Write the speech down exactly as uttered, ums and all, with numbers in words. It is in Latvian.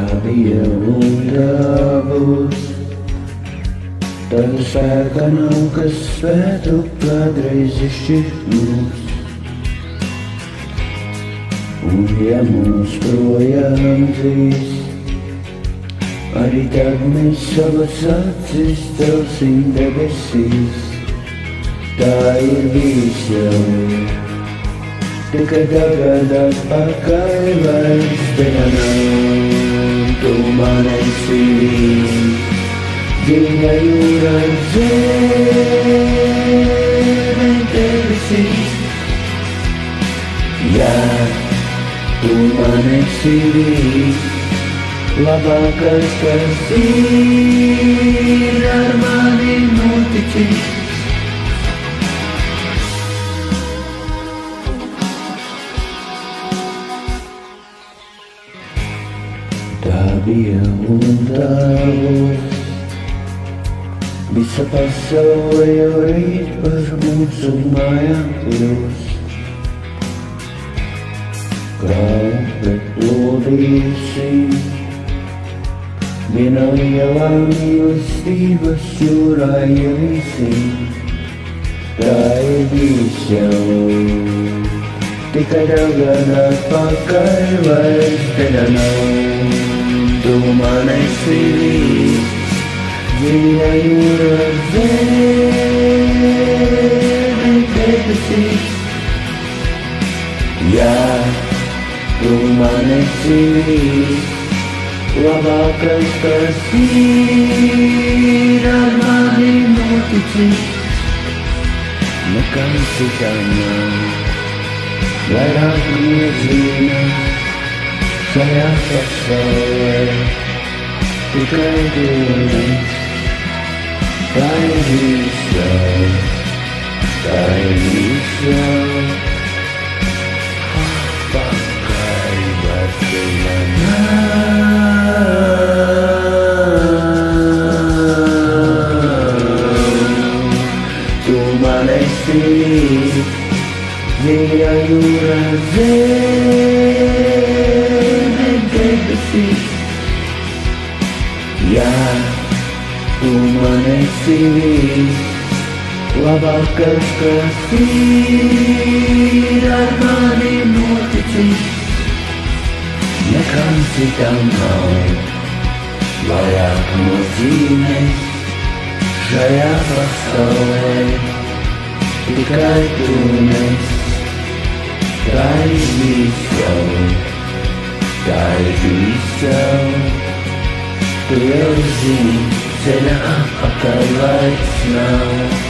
bija un tā būs. Tāda spēka nav, kas spētu kādreiz izšķirt mūs. Un ja mūs projām dzīs, arī tad mēs savas acis celsim debesīs. Tā ir bijis jau, tikai tagad atpakaļ vairs tev nav. Tu man esi dziļa jūra, zeme debesīs. Jā, tu man esi labākais, kas ir ar mani noticis. Tā bija un tā būs. Visa pasaule jau rīt par mūsu mājām kļūs. Krāpēt plūdīsim, vienā lielā mīlestības jūrā ielīsim. Tā ir bijis jau, tikai tagad atpakaļ vairs tev nav. Tu man esi dziļa jūra, zeme debesīs. Jā, tu man esi labākais, kas ir ar mani noticis. Nekam citam nav vairāk nozīme šajā pasaulē, tikai tu viens. Tā ir viss jau, tā ir viss jau. Atpakaļ vairs tev nav. Tu man esi dziļa jūra, zeme debesīs. Jā, tu man esi labākais, kas ir ar mani noticis. Nekam citam nav vairāk nozīmes šajā pasaulē, tikai tu mēs. Tā ir viss jau, tā ir viss jau. Tu jau zini, ceļā atpakaļ vairs nav.